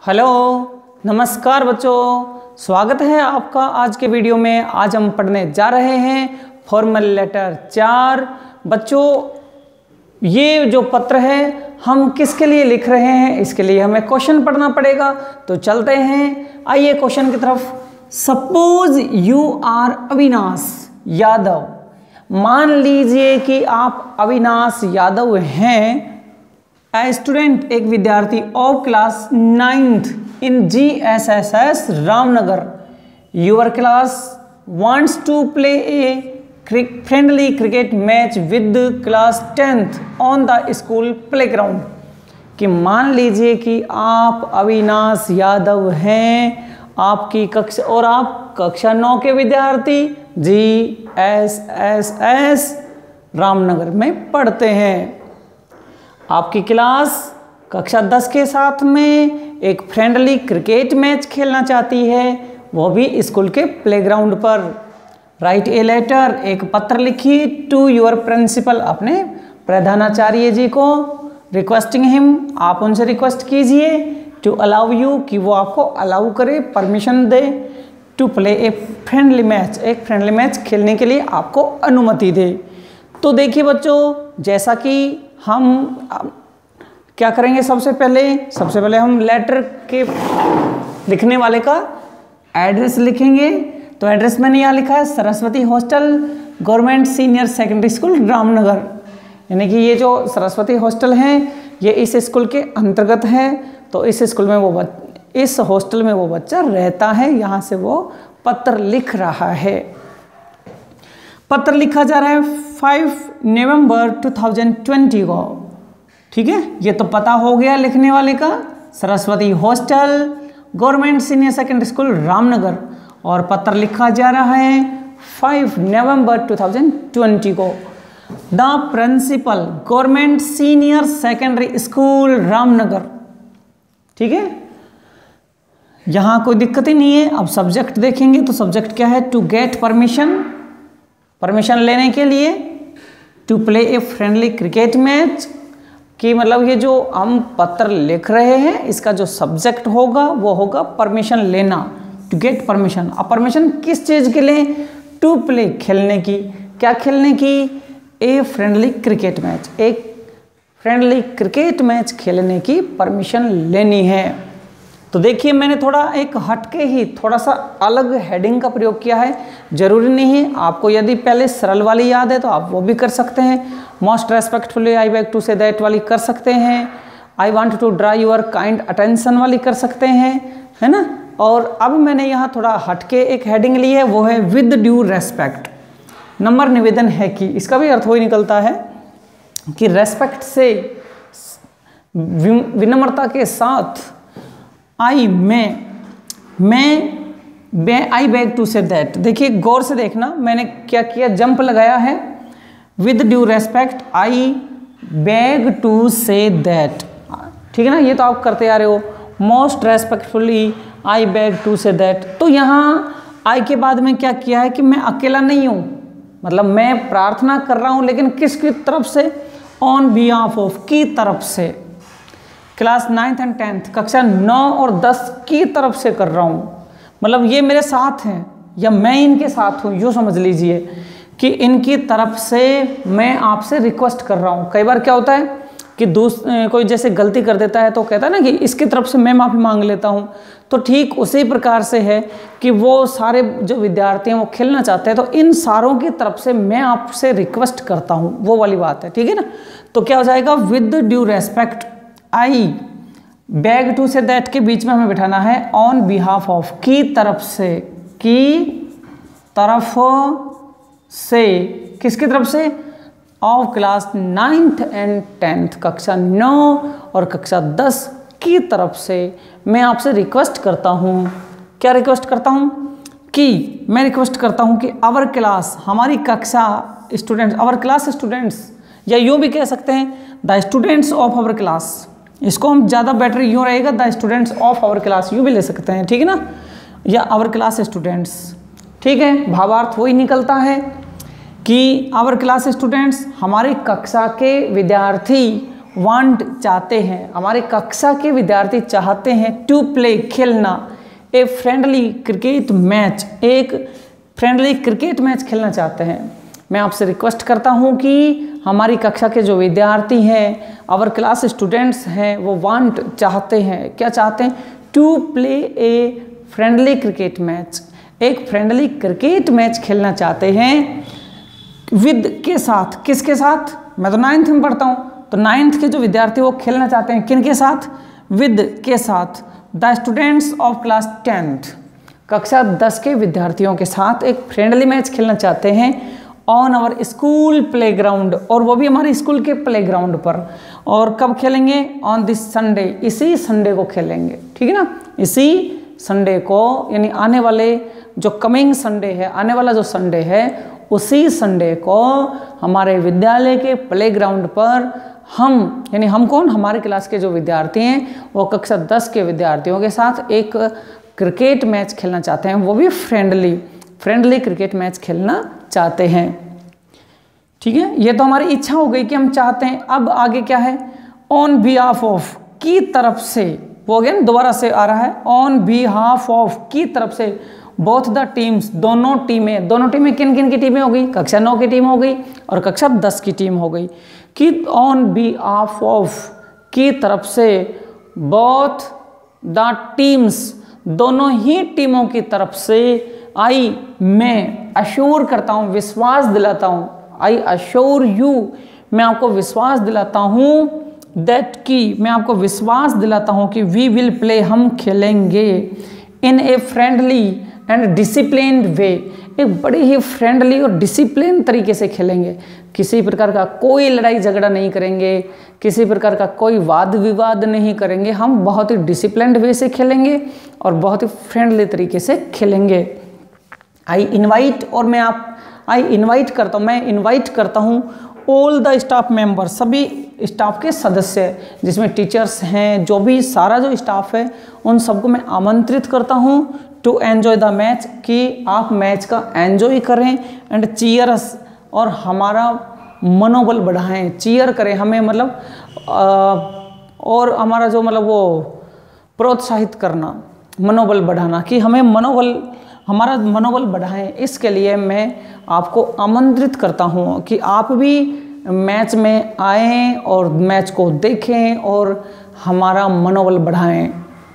Hello नमस्कार बच्चों, स्वागत है आपका आज के वीडियो में। आज हम पढ़ने जा रहे हैं फॉर्मल लेटर 4। बच्चों, ये जो पत्र है हम किसके लिए लिख रहे हैं, इसके लिए हमें क्वेश्चन पढ़ना पड़ेगा। तो चलते हैं, आइए क्वेश्चन की तरफ। Suppose you are Avinash Yadav. मान लीजिए कि आप अविनाश यादव हैं, ए स्टूडेंट, एक विद्यार्थी of class 9th in GSSS Ramnagar. Your class wants to play a friendly cricket match with class 10th on the school playground. कि मान लीजिए कि आप अविनाश यादव हैं, आपकी कक्षा और आप कक्षा 9 के विद्यार्थी GSSS रामनगर में पढ़ते हैं। आपकी क्लास कक्षा 10 के साथ में एक फ्रेंडली क्रिकेट मैच खेलना चाहती है, वो भी स्कूल के प्लेग्राउंड पर। राइट ए लेटर, एक पत्र लिखिए टू योर प्रिंसिपल, अपने प्रधानाचार्य जी को। रिक्वेस्टिंग हिम, आप उनसे रिक्वेस्ट कीजिए टू अलाउ यू, कि वो आपको अलाउ करे, परमिशन दे, to play a friendly match, एक फ्रेंडली मैच खेलने के लिए आपको अनुमति दे। तो देखिए बच्चों, जैसा कि हम क्या करेंगे, सबसे पहले हम लेटर के लिखने वाले का एड्रेस लिखेंगे। तो एड्रेस मैंने यहाँ लिखा है Saraswati hostel, government senior secondary school Ramnagar. यानी कि ये जो सरस्वती हॉस्टल है ये इस स्कूल के अंतर्गत है। तो इस स्कूल में इस हॉस्टल में वो बच्चा रहता है, यहाँ से वो पत्र लिख रहा है। पत्र लिखा जा रहा है 5 नवंबर 2020 को। ठीक है, ये तो पता हो गया लिखने वाले का, Saraswati hostel, government senior secondary school Ramnagar. और पत्र लिखा जा रहा है 5 नवंबर 2020 को। The principal, government senior secondary school Ramnagar. ठीक है, यहाँ कोई दिक्कत ही नहीं है। अब सब्जेक्ट देखेंगे तो सब्जेक्ट क्या है, टू गेट परमिशन लेने के लिए, to play a friendly cricket match. कि मतलब ये जो हम पत्र लिख रहे हैं इसका जो सब्जेक्ट होगा वो होगा परमिशन लेना, टू गेट परमिशन। अब परमिशन किस चीज़ के लिए, टू प्ले, खेलने की। क्या खेलने की, ए फ्रेंडली क्रिकेट मैच, एक फ्रेंडली क्रिकेट मैच खेलने की परमिशन लेनी है। तो देखिए, मैंने थोड़ा एक हटके ही थोड़ा सा अलग हेडिंग का प्रयोग किया है। जरूरी नहीं है, आपको यदि पहले सरल वाली याद है तो आप वो भी कर सकते हैं। Most respectfully I beg to say that वाली कर सकते हैं। I want to draw your kind attention वाली कर सकते हैं, है ना। और अब मैंने यहाँ थोड़ा हटके एक हेडिंग ली है, वो है विद ड्यू रेस्पेक्ट। नंबर निवेदन है कि, इसका भी अर्थ वही निकलता है कि रेस्पेक्ट से, विनम्रता के साथ, I beg to say that. देखिए गौर से देखना, मैंने क्या किया, जंप लगाया है। With due respect I beg to say that. ठीक है ना, ये तो आप करते आ रहे हो। Most respectfully I beg to say that. तो यहाँ आई के बाद में क्या किया है कि मैं अकेला नहीं हूँ, मतलब मैं प्रार्थना कर रहा हूँ, लेकिन किसकी तरफ से, ऑन बिहाफ ऑफ, की तरफ से। क्लास 9th एंड 10th, कक्षा 9 और 10 की तरफ से कर रहा हूँ। मतलब ये मेरे साथ हैं या मैं इनके साथ हूँ, यूँ समझ लीजिए कि इनकी तरफ से मैं आपसे रिक्वेस्ट कर रहा हूँ। कई बार क्या होता है कि कोई जैसे गलती कर देता है तो कहता है ना कि इसकी तरफ से मैं माफ़ी मांग लेता हूँ। तो ठीक उसी प्रकार से है कि वो सारे जो विद्यार्थी हैं वो खेलना चाहते हैं, तो इन सारों की तरफ से मैं आपसे रिक्वेस्ट करता हूँ, वो वाली बात है। ठीक है ना, तो क्या हो जाएगा, with due respect I beg to say that के बीच में हमें बिठाना है ऑन बिहाफ ऑफ, की तरफ से, की तरफ से, किसकी तरफ से, of class 9th and 10th, कक्षा 9 और कक्षा 10 की तरफ से मैं आपसे रिक्वेस्ट करता हूँ। क्या रिक्वेस्ट करता हूँ कि मैं रिक्वेस्ट करता हूँ कि आवर क्लास, हमारी कक्षा स्टूडेंट्स, आवर क्लास स्टूडेंट्स, या यूँ भी कह सकते हैं the students of our class. इसको हम ज़्यादा बेटर यूँ रहेगा, the students of our class, यूँ भी ले सकते हैं। ठीक है ना, या आवर क्लास स्टूडेंट्स। ठीक है, भावार्थ वही निकलता है कि आवर क्लास स्टूडेंट्स, हमारी कक्षा के विद्यार्थी, वांट चाहते हैं, हमारे कक्षा के विद्यार्थी चाहते हैं टू प्ले खेलना, ए फ्रेंडली क्रिकेट मैच, एक फ्रेंडली क्रिकेट मैच खेलना चाहते हैं। मैं आपसे रिक्वेस्ट करता हूं कि हमारी कक्षा के जो विद्यार्थी हैं, आवर क्लास स्टूडेंट्स हैं, वो वांट चाहते हैं, क्या चाहते हैं, to play a friendly cricket match, एक फ्रेंडली क्रिकेट मैच खेलना चाहते हैं विद के साथ, किसके साथ, मैं तो 9th में पढ़ता हूँ, तो 9th के जो विद्यार्थी वो खेलना चाहते हैं किन के साथ, विद के साथ, the students of class 10th, कक्षा 10 के विद्यार्थियों के साथ एक फ्रेंडली मैच खेलना चाहते हैं ऑन आवर स्कूल प्लेग्राउंड, और वो भी हमारे स्कूल के प्लेग्राउंड पर। और कब खेलेंगे, ऑन दिस संडे, इसी संडे को खेलेंगे, ठीक है ना, इसी संडे को, यानी आने वाले जो कमिंग संडे है, आने वाला जो संडे है, उसी संडे को हमारे विद्यालय के प्लेग्राउंड पर हम, यानी हम कौन, हमारे क्लास के जो विद्यार्थी हैं वो कक्षा 10 के विद्यार्थियों के साथ एक क्रिकेट मैच खेलना चाहते हैं, वो भी फ्रेंडली क्रिकेट मैच खेलना चाहते हैं। ठीक है, ये तो हमारी इच्छा हो गई कि हम चाहते हैं। अब आगे क्या है, ऑन बिहाफ ऑफ, की तरफ से, वो अगेन दोबारा से आ रहा है, ऑन बिहाफ ऑफ, की तरफ से, बोथ द टीम्स, दोनों टीमें किन किन की टीमें हो गई, कक्षा 9 की टीम हो गई और कक्षा 10 की टीम हो गई, कि ऑन बिहाफ ऑफ, की तरफ से, बोथ द टीम्स, दोनों ही टीमों की तरफ से, आई, मैं अश्योर करता हूँ, विश्वास दिलाता हूँ, आई अश्योर यू, मैं आपको विश्वास दिलाता हूँ, दैट की, मैं आपको विश्वास दिलाता हूँ कि वी विल प्ले, हम खेलेंगे, in a friendly and disciplined way, एक बड़ी ही फ्रेंडली और डिसिप्लिन तरीके से खेलेंगे, किसी प्रकार का कोई लड़ाई झगड़ा नहीं करेंगे, किसी प्रकार का कोई वाद विवाद नहीं करेंगे, हम बहुत ही डिसिप्लिन्ड वे से खेलेंगे और बहुत ही फ्रेंडली तरीके से खेलेंगे। आई इन्वाइट, और मैं इन्वाइट करता हूँ ऑल द स्टाफ मेंबर, सभी स्टाफ के सदस्य, जिसमें टीचर्स हैं, जो भी सारा जो स्टाफ है, उन सबको मैं आमंत्रित करता हूँ टू एन्जॉय द मैच, कि आप मैच का एन्जॉय करें, एंड चीयर्स, और हमारा मनोबल बढ़ाएं, चीयर करें हमें, मतलब और हमारा जो मतलब वो प्रोत्साहित करना, मनोबल बढ़ाना, कि हमें हमारा मनोबल बढ़ाएं, इसके लिए मैं आपको आमंत्रित करता हूँ कि आप भी मैच में आएँ और मैच को देखें और हमारा मनोबल बढ़ाएं।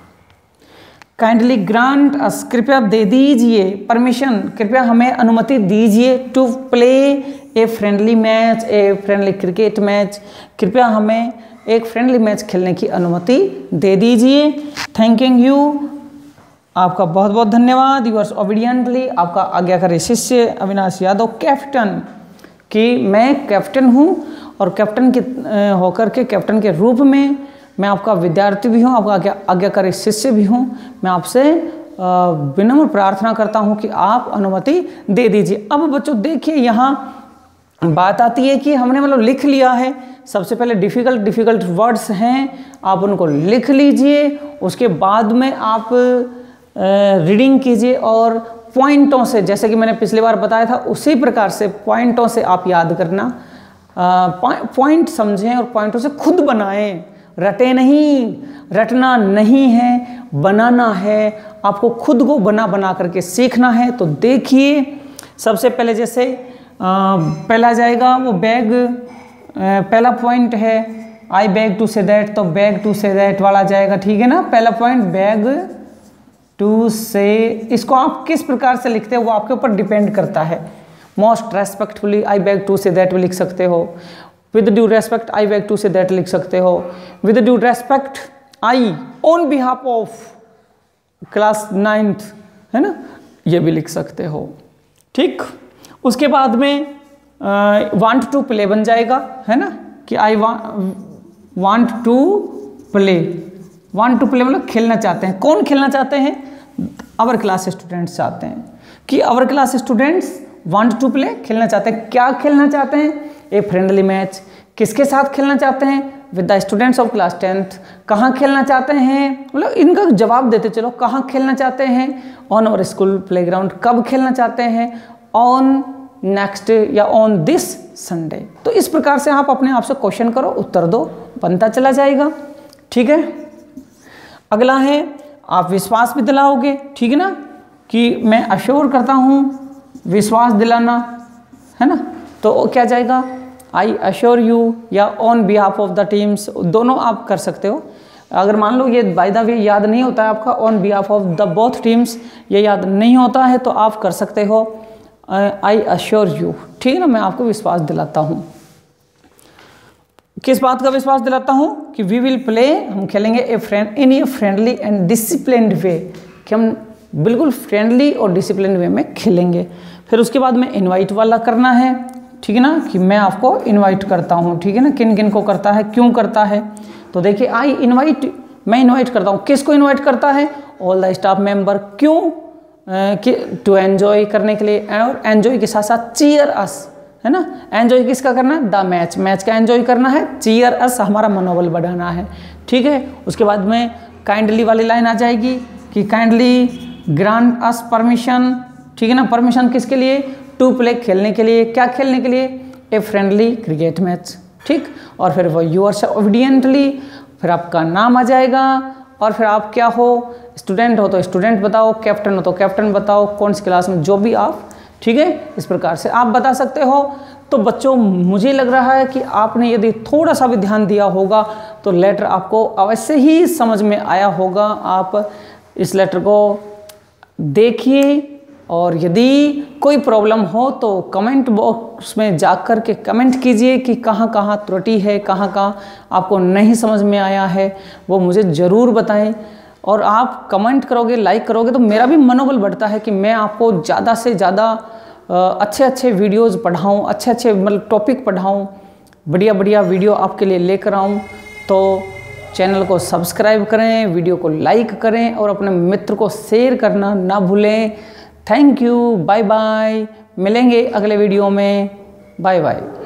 काइंडली ग्रांट अस, कृपया दे दीजिए, परमिशन, कृपया हमें अनुमति दीजिए, to play a friendly match, a friendly cricket match, कृपया हमें एक फ्रेंडली मैच खेलने की अनुमति दे दीजिए। थैंकिंग यू, आपका बहुत बहुत धन्यवाद। यूअर्स ओबीडियंटली, आपका आज्ञाकारी शिष्य अविनाश यादव, कैप्टन, कि मैं कैप्टन हूँ और कैप्टन के होकर के, कैप्टन के रूप में मैं आपका विद्यार्थी भी हूँ, आपका आज्ञाकारी शिष्य भी हूँ। मैं आपसे विनम्र प्रार्थना करता हूँ कि आप अनुमति दे दीजिए। अब बच्चों देखिए, यहाँ बात आती है कि हमने मतलब लिख लिया है, सबसे पहले डिफ़िकल्ट वर्ड्स हैं, आप उनको लिख लीजिए, उसके बाद में आप रीडिंग कीजिए और पॉइंटों से, जैसे कि मैंने पिछली बार बताया था उसी प्रकार से पॉइंटों से आप याद करना, पॉइंट समझें और पॉइंटों से खुद बनाएं, रटे नहीं, रटना नहीं है, बनाना है, आपको खुद को बना करके सीखना है। तो देखिए, सबसे पहले जैसे पहला जाएगा वो बैग, पहला पॉइंट है I beg to say that, तो बैग टू से दैट वाला जाएगा, ठीक है ना। पहला पॉइंट बैग टू से, इसको आप किस प्रकार से लिखते हो वो आपके ऊपर डिपेंड करता है। Most respectfully I beg to say that भी लिख सकते हो, with due respect I beg to say that लिख सकते हो, with due respect I on behalf of class 9th, है ना, ये भी लिख सकते हो, ठीक। उसके बाद में वांट टू प्ले बन जाएगा, है ना, कि I want to play, want to play मतलब खेलना चाहते हैं। कौन खेलना चाहते हैं? आवर क्लास स्टूडेंट्स चाहते हैं, कि our class students want to play, खेलना चाहते हैं। क्या खेलना चाहते हैं? A friendly match. किसके साथ खेलना चाहते हैं? With the students of class 10th। कहाँ खेलना चाहते हैं? मतलब इनका जवाब देते चलो, कहाँ खेलना चाहते हैं? On our school playground. कब खेलना चाहते हैं? ऑन नेक्स्ट या ऑन दिस संडे। तो इस प्रकार से आप अपने आप से क्वेश्चन करो, उत्तर दो, बनता चला जाएगा। ठीक है। अगला है आप विश्वास भी दिलाओगे, ठीक है ना, कि मैं अश्योर करता हूँ, विश्वास दिलाना है ना, तो क्या जाएगा आई अश्योर यू या on behalf of the teams, दोनों आप कर सकते हो। अगर मान लो ये बाय द वे याद नहीं होता है आपका, on behalf of the both teams ये याद नहीं होता है, तो आप कर सकते हो आई अश्योर यू, ठीक है ना, मैं आपको विश्वास दिलाता हूँ। किस बात का विश्वास दिलाता हूँ कि वी विल प्ले, हम खेलेंगे in a friendly and disciplined way, कि हम बिल्कुल फ्रेंडली और डिसिप्लिन वे में खेलेंगे। फिर उसके बाद में इनवाइट वाला करना है, ठीक है ना, कि मैं आपको इनवाइट करता हूँ, ठीक है ना, किन किन को करता है, क्यों करता है। तो देखिए आई इनवाइट, मैं इनवाइट करता हूँ, किसको इनवाइट करता है, ऑल द स्टाफ मेंबर, क्यों, टू एन्जॉय करने के लिए, और एन्जॉय के साथ साथ चीयर अस, है ना, एन्जॉय किसका करना है, द मैच, मैच का एन्जॉय करना है, चीयर अस हमारा मनोबल बढ़ाना है। ठीक है। उसके बाद में काइंडली वाली लाइन आ जाएगी कि काइंडली ग्रांट अस परमिशन, ठीक है ना, परमिशन किसके लिए, टू प्ले, खेलने के लिए, क्या खेलने के लिए, ए फ्रेंडली क्रिकेट मैच। ठीक। और फिर वो यूअर्स ओबीडियंटली, फिर आपका नाम आ जाएगा, और फिर आप क्या हो, स्टूडेंट हो तो स्टूडेंट बताओ, कैप्टन हो तो कैप्टन बताओ, कौन सी क्लास में, जो भी आप, ठीक है, इस प्रकार से आप बता सकते हो। तो बच्चों मुझे लग रहा है कि आपने यदि थोड़ा सा भी ध्यान दिया होगा तो लेटर आपको अवश्य ही समझ में आया होगा। आप इस लेटर को देखिए, और यदि कोई प्रॉब्लम हो तो कमेंट बॉक्स में जाकर के कमेंट कीजिए कि कहाँ कहाँ त्रुटि है, कहाँ कहाँ आपको नहीं समझ में आया है, वो मुझे ज़रूर बताएं। और आप कमेंट करोगे, लाइक करोगे तो मेरा भी मनोबल बढ़ता है कि मैं आपको ज़्यादा से ज़्यादा अच्छे अच्छे वीडियोज़ पढ़ाऊँ, अच्छे अच्छे मतलब टॉपिक पढ़ाऊँ, बढ़िया बढ़िया वीडियो आपके लिए लेकर आऊँ। तो चैनल को सब्सक्राइब करें, वीडियो को लाइक करें, और अपने मित्र को शेयर करना ना भूलें। थैंक यू, बाय बाय, मिलेंगे अगले वीडियो में, बाय बाय।